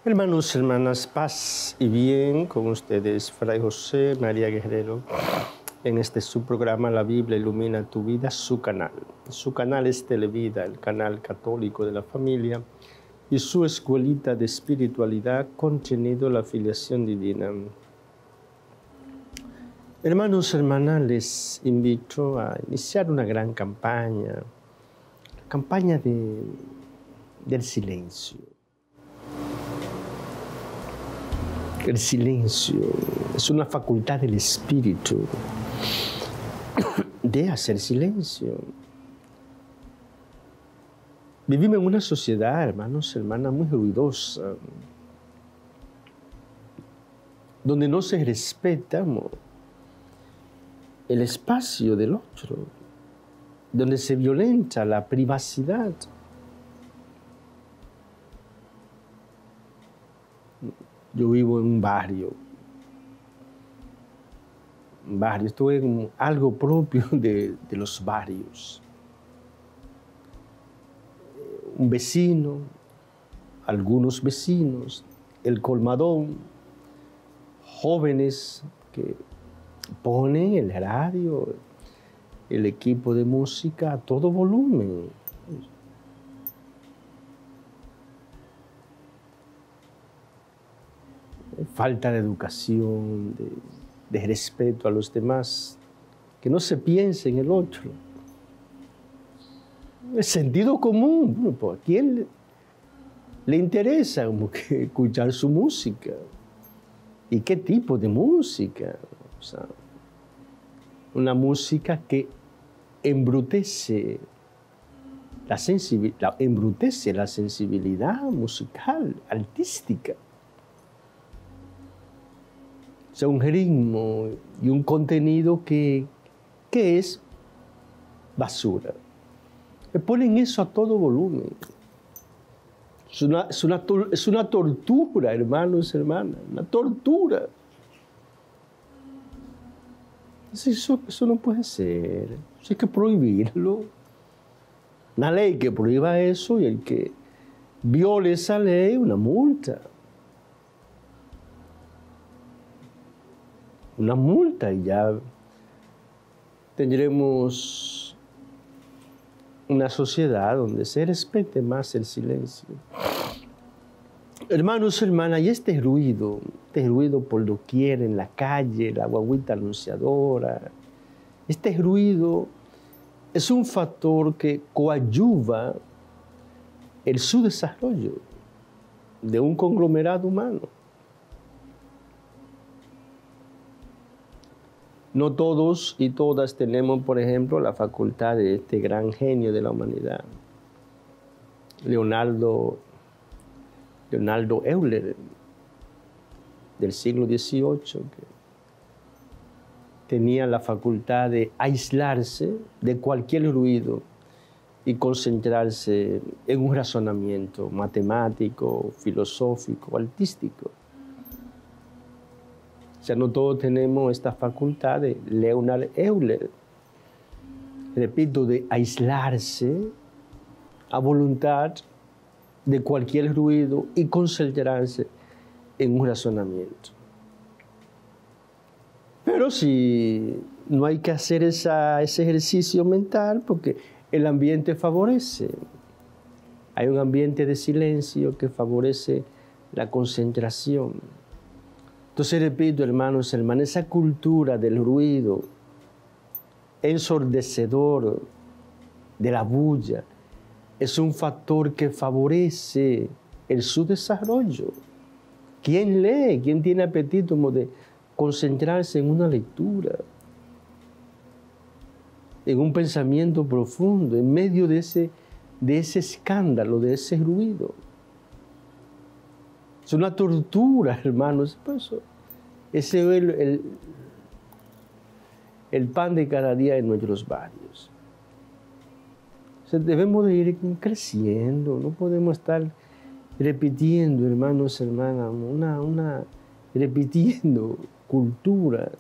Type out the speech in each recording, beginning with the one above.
Hermanos, hermanas, paz y bien con ustedes, Fray José María Guerrero, en este su programa La Biblia Ilumina Tu Vida, su canal. Su canal es Televida, el canal católico de la familia, y su escuelita de espiritualidad, contenido la filiación divina. Hermanos, hermanas, les invito a iniciar una gran campaña del silencio. El silencio es una facultad del espíritu de hacer silencio. Vivimos en una sociedad, hermanos, hermanas, muy ruidosa, donde no se respeta el espacio del otro, donde se violenta la privacidad. Yo vivo en un barrio, esto es algo propio de los barrios. Un vecino, algunos vecinos, el colmadón, jóvenes que ponen el radio, el equipo de música a todo volumen. Falta de educación, de respeto a los demás, que no se piense en el otro. El sentido común, bueno, pues, ¿a quién le interesa que escuchar su música? ¿Y qué tipo de música? O sea, una música que embrutece la sensibilidad musical, artística. O sea, un ritmo y un contenido que es basura. Le ponen eso a todo volumen. Es una tortura, hermanos, hermanas, una tortura. Eso no puede ser. Eso hay que prohibirlo. Una ley que prohíba eso, y el que viole esa ley, una multa. Una multa, y ya tendremos una sociedad donde se respete más el silencio. Hermanos, hermanas, y este ruido por doquier, en la calle, la guaguita anunciadora, este ruido es un factor que coadyuva el subdesarrollo de un conglomerado humano. No todos y todas tenemos, por ejemplo, la facultad de este gran genio de la humanidad, Leonardo Euler, del siglo XVIII, que tenía la facultad de aislarse de cualquier ruido y concentrarse en un razonamiento matemático, filosófico, artístico. O sea, no todos tenemos esta facultad de Leonard Euler, repito, de aislarse a voluntad de cualquier ruido y concentrarse en un razonamiento. Pero si no hay que hacer ese ejercicio mental, porque el ambiente favorece. Hay un ambiente de silencio que favorece la concentración. Entonces, repito, hermanos, hermanas, esa cultura del ruido ensordecedor, de la bulla, es un factor que favorece el subdesarrollo. ¿Quién lee? ¿Quién tiene apetito de concentrarse en una lectura, en un pensamiento profundo, en medio de ese escándalo, de ese ruido? Es una tortura, hermanos. Por eso, ese es el pan de cada día en nuestros barrios. O sea, debemos de ir creciendo, no podemos estar repitiendo, hermanos, hermanas, repitiendo culturas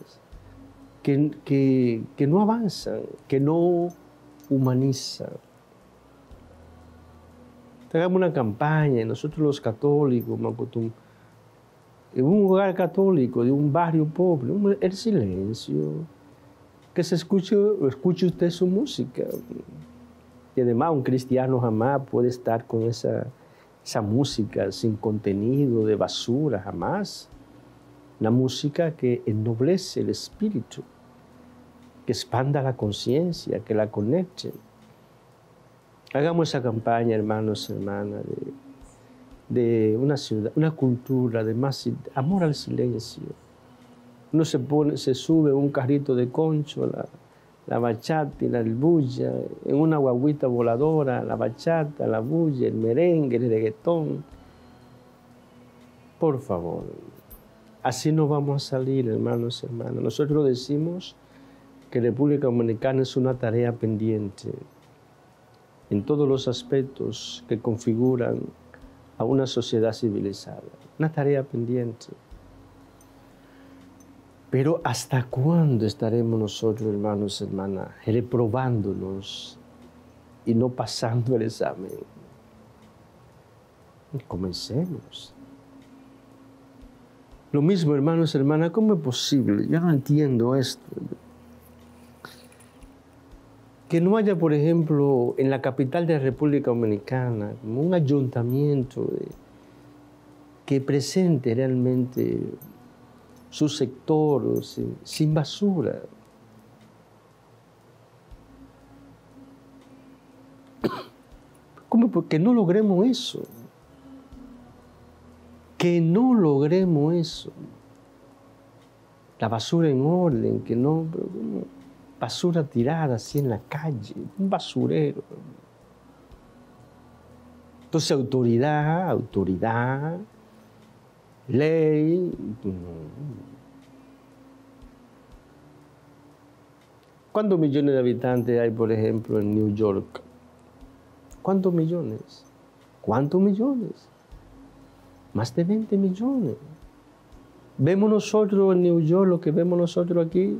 que no avanzan, que no humanizan. Hagamos una campaña, nosotros los católicos en un hogar católico de un barrio pobre, el silencio, que se escuche usted su música. Y además un cristiano jamás puede estar con esa música sin contenido de basura, jamás. Una música que ennoblece el espíritu, que expanda la conciencia, que la conecte. Hagamos esa campaña, hermanos, hermanas, de una ciudad, una cultura de más amor al silencio. Uno se sube en un carrito de concho, la bachata y la bulla, en una guaguita voladora, la bachata, la bulla, el merengue, el reggaetón. Por favor, así no vamos a salir, hermanos, hermanas. Nosotros decimos que República Dominicana es una tarea pendiente en todos los aspectos que configuran a una sociedad civilizada. Una tarea pendiente. Pero ¿hasta cuándo estaremos nosotros, hermanos, hermanas, reprobándonos y no pasando el examen? Comencemos. Lo mismo, hermanos, hermanas, ¿cómo es posible? Yo no entiendo esto. Que no haya, por ejemplo, en la capital de la República Dominicana, como un ayuntamiento que presente realmente su sector sin basura. ¿Cómo? Que no logremos eso. Que no logremos eso. La basura en orden, que no... basura tirada así en la calle, un basurero. Entonces, autoridad, ley. ¿Cuántos millones de habitantes hay, por ejemplo, en New York? ¿Cuántos millones? ¿Cuántos millones? Más de 20 millones. ¿Vemos nosotros en New York lo que vemos nosotros aquí?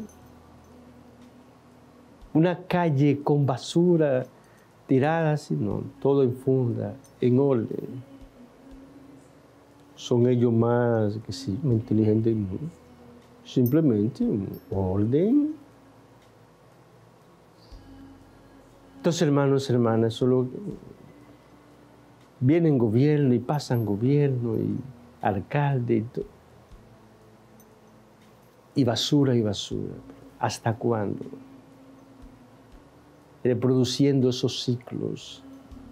Una calle con basura tirada así, no, todo en funda, en orden. Son ellos más que sí, más inteligentes. Simplemente orden. Entonces, hermanos, hermanas, solo vienen gobierno y pasan gobierno y alcalde y todo. Y basura y basura. ¿Hasta cuándo? Reproduciendo esos ciclos.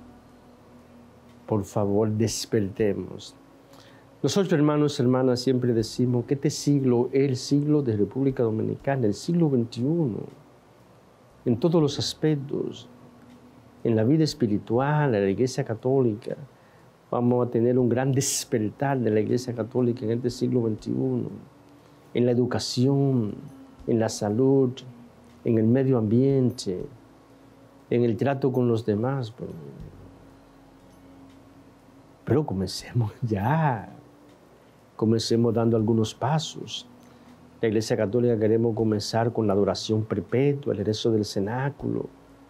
Por favor, despertemos. Nosotros, hermanos, hermanas, siempre decimos que este siglo es el siglo de República Dominicana, el siglo XXI, en todos los aspectos, en la vida espiritual, en la Iglesia Católica. Vamos a tener un gran despertar de la Iglesia Católica en este siglo XXI, en la educación, en la salud, en el medio ambiente, en el trato con los demás. Pero comencemos ya. Comencemos dando algunos pasos. La Iglesia Católica queremos comenzar con la adoración perpetua, el rezo del cenáculo.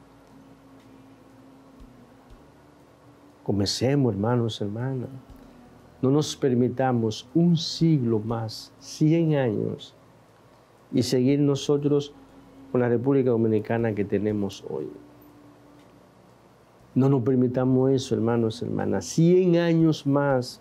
Comencemos, hermanos, hermanas. No nos permitamos un siglo más, 100 años, y seguir nosotros con la República Dominicana que tenemos hoy. No nos permitamos eso, hermanos, hermanas. 100 años más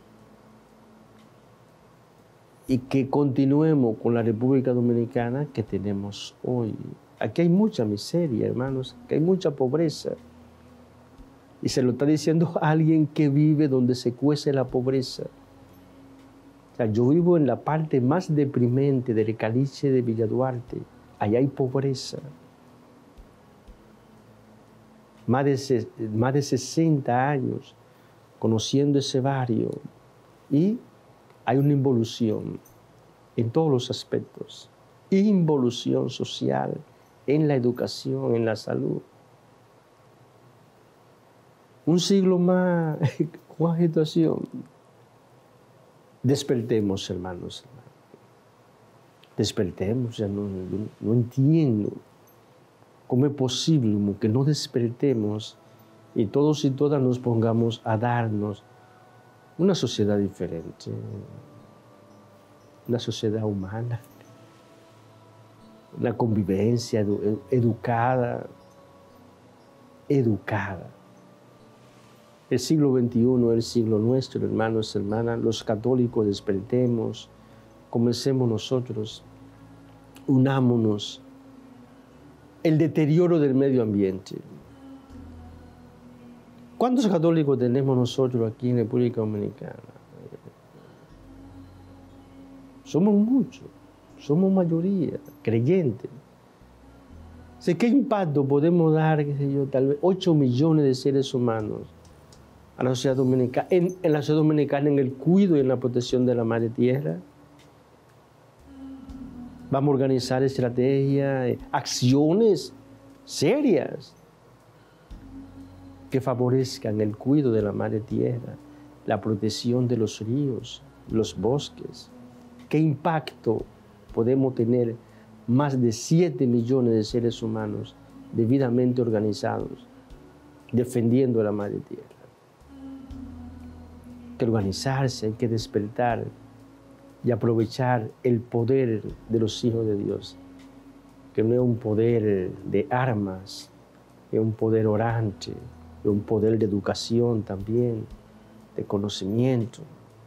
y que continuemos con la República Dominicana que tenemos hoy. Aquí hay mucha miseria, hermanos, aquí hay mucha pobreza. Y se lo está diciendo a alguien que vive donde se cuece la pobreza. O sea, yo vivo en la parte más deprimente del Caliche de Villa Duarte. Allá hay pobreza. Más de 60 años conociendo ese barrio. Y hay una involución en todos los aspectos. Involución social, en la educación, en la salud. Un siglo más con agitación. Despertemos, hermanos. Despertemos, ya no entiendo cómo es posible que no despertemos y todos y todas nos pongamos a darnos una sociedad diferente. una sociedad humana, una convivencia educada. El siglo XXI es el siglo nuestro, hermanos y hermanas. Los católicos despertemos, comencemos nosotros, unámonos. El deterioro del medio ambiente. ¿Cuántos católicos tenemos nosotros aquí en República Dominicana? Somos muchos, somos mayoría, creyentes. ¿Qué impacto podemos dar, qué sé yo, tal vez 8 millones de seres humanos a la sociedad dominicana, en la sociedad dominicana, en el cuidado y en la protección de la madre tierra? Vamos a organizar estrategias, acciones serias que favorezcan el cuidado de la madre tierra, la protección de los ríos, los bosques. ¿Qué impacto podemos tener más de 7 millones de seres humanos debidamente organizados, defendiendo a la madre tierra? Hay que organizarse, hay que despertar y aprovechar el poder de los hijos de Dios, que no es un poder de armas, es un poder orante, es un poder de educación también, de conocimiento.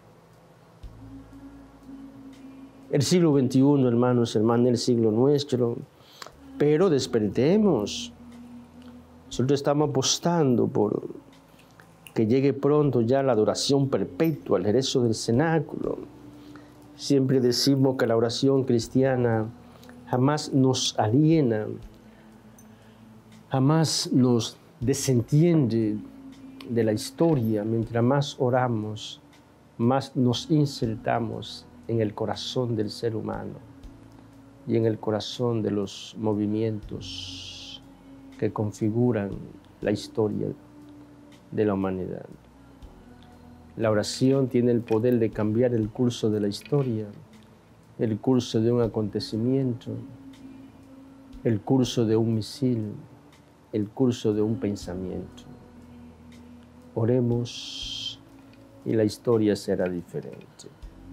El siglo XXI, hermanos, hermanas, el siglo nuestro, pero despertemos. Nosotros estamos apostando por que llegue pronto ya la adoración perpetua, el regreso del cenáculo. Siempre decimos que la oración cristiana jamás nos aliena, jamás nos desentiende de la historia. Mientras más oramos, más nos insertamos en el corazón del ser humano y en el corazón de los movimientos que configuran la historia de la humanidad. La oración tiene el poder de cambiar el curso de la historia, el curso de un acontecimiento, el curso de un misil, el curso de un pensamiento. Oremos y la historia será diferente.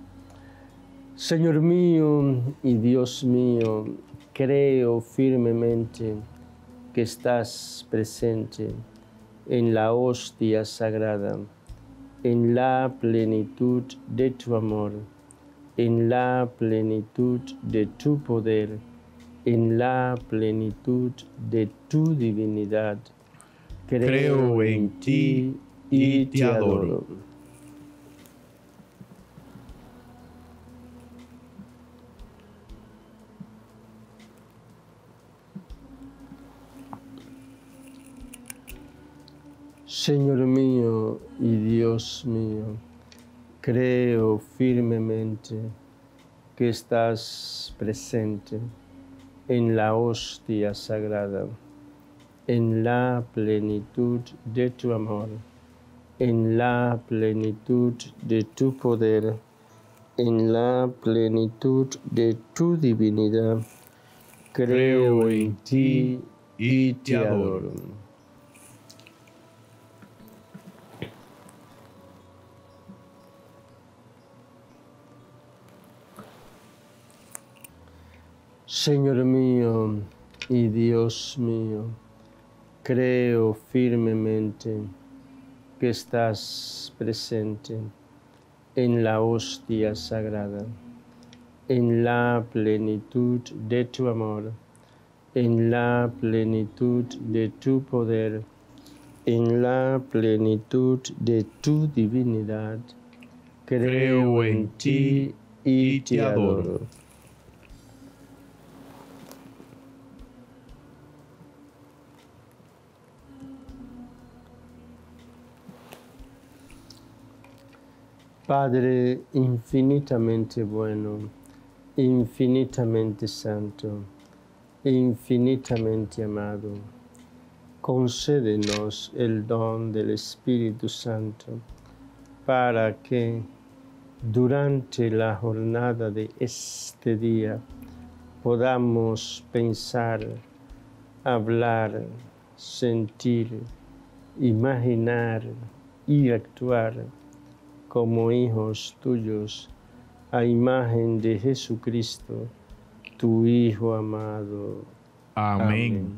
Señor mío y Dios mío, creo firmemente que estás presente en la hostia sagrada, en la plenitud de tu amor, en la plenitud de tu poder, en la plenitud de tu divinidad. Creo en ti y te adoro. Señor mío y Dios mío, creo firmemente que estás presente en la hostia sagrada, en la plenitud de tu amor, en la plenitud de tu poder, en la plenitud de tu divinidad. Creo en ti y te adoro. Señor mío y Dios mío, creo firmemente que estás presente en la hostia sagrada, en la plenitud de tu amor, en la plenitud de tu poder, en la plenitud de tu divinidad. Creo en ti y te adoro. Padre infinitamente bueno, infinitamente santo, infinitamente amado, concédenos el don del Espíritu Santo para que durante la jornada de este día podamos pensar, hablar, sentir, imaginar y actuar como hijos tuyos a imagen de Jesucristo, tu Hijo amado. Amén.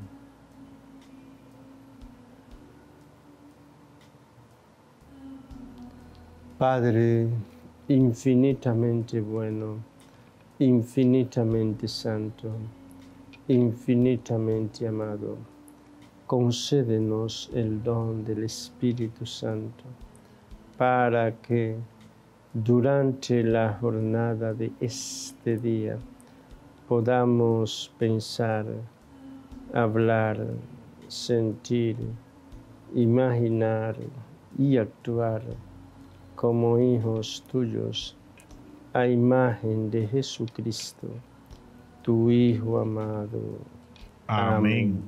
Padre infinitamente bueno, infinitamente santo, infinitamente amado, concédenos el don del Espíritu Santo para que durante la jornada de este día podamos pensar, hablar, sentir, imaginar y actuar como hijos tuyos, a imagen de Jesucristo, tu Hijo amado. Amén.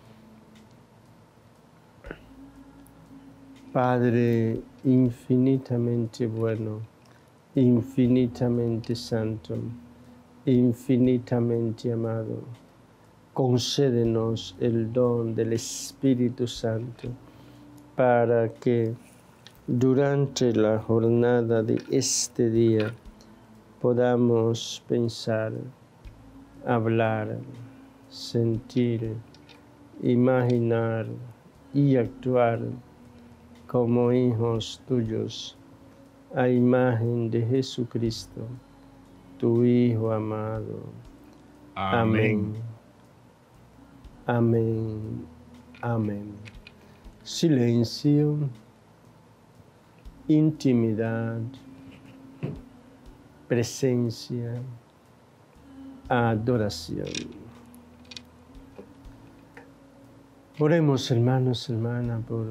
Padre infinitamente bueno, infinitamente santo, infinitamente amado, concédenos el don del Espíritu Santo para que durante la jornada de este día podamos pensar, hablar, sentir, imaginar y actuar como hijos tuyos, a imagen de Jesucristo, tu Hijo amado. Amén. Amén. Amén. Silencio, intimidad, presencia, adoración. Oremos, hermanos, hermanas, por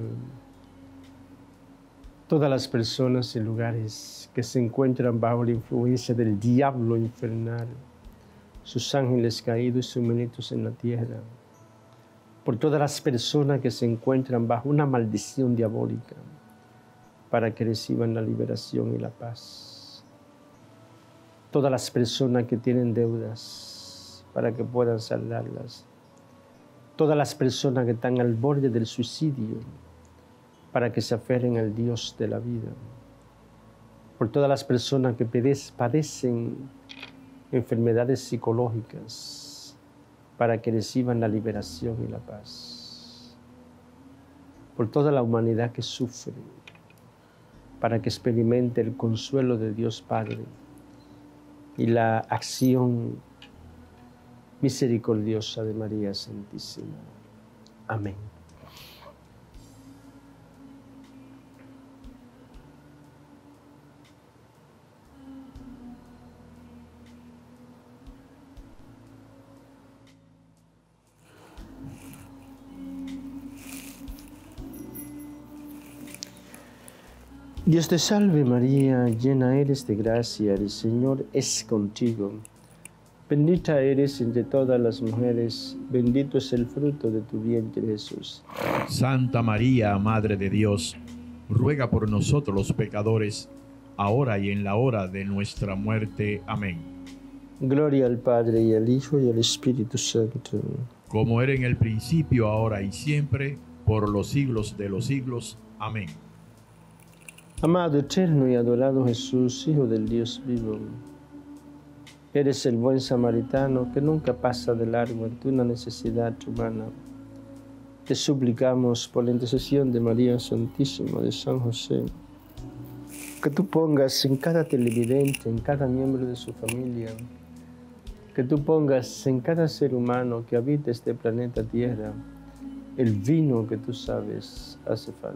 todas las personas y lugares que se encuentran bajo la influencia del diablo infernal, sus ángeles caídos y sus ministros en la tierra, por todas las personas que se encuentran bajo una maldición diabólica, para que reciban la liberación y la paz. Todas las personas que tienen deudas, para que puedan saldarlas. Todas las personas que están al borde del suicidio, para que se aferren al Dios de la vida. Por todas las personas que padecen enfermedades psicológicas, para que reciban la liberación y la paz. Por toda la humanidad que sufre, para que experimente el consuelo de Dios Padre y la acción misericordiosa de María Santísima. Amén. Dios te salve María, llena eres de gracia, el Señor es contigo. Bendita eres entre todas las mujeres, bendito es el fruto de tu vientre Jesús. Santa María, Madre de Dios, ruega por nosotros los pecadores, ahora y en la hora de nuestra muerte. Amén. Gloria al Padre y al Hijo y al Espíritu Santo. Como era en el principio, ahora y siempre, por los siglos de los siglos. Amén. Amado, eterno y adorado Jesús, Hijo del Dios vivo, eres el buen samaritano que nunca pasa de largo ante una necesidad humana. Te suplicamos por la intercesión de María Santísima, de San José, que tú pongas en cada televidente, en cada miembro de su familia, que tú pongas en cada ser humano que habita este planeta Tierra, el vino que tú sabes hace falta.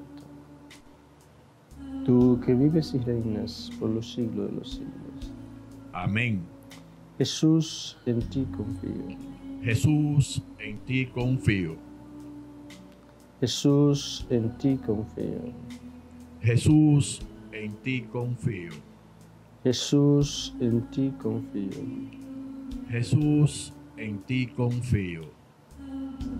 Tú que vives y reinas por los siglos de los siglos. Amén. Jesús, en ti confío. Jesús, en ti confío. Jesús, en ti confío. Jesús, en ti confío. Jesús, en ti confío. Jesús, en ti confío.